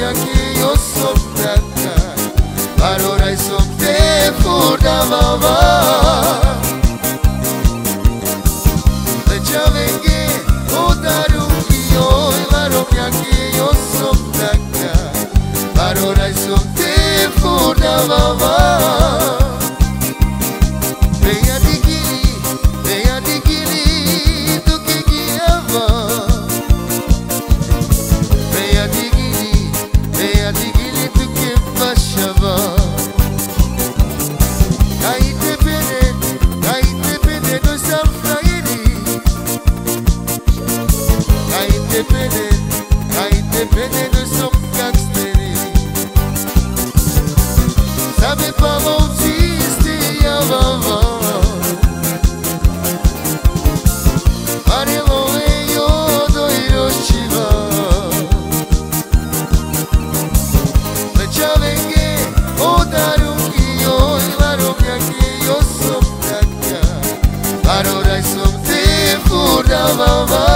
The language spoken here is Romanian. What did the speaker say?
mia che io so tanta, parola so te furda mamma. Le ciavenghe o darunghio, parola mia che io so tanta, parola so te furda mamma. Veia di chili, tu che chiama. Veia di chili, tu che facciava. Caite bene, noi siamo fratelli. Caite bene, noi siamo gangsteri. Sapevamo ci stiamo. Parola som te furda mamma.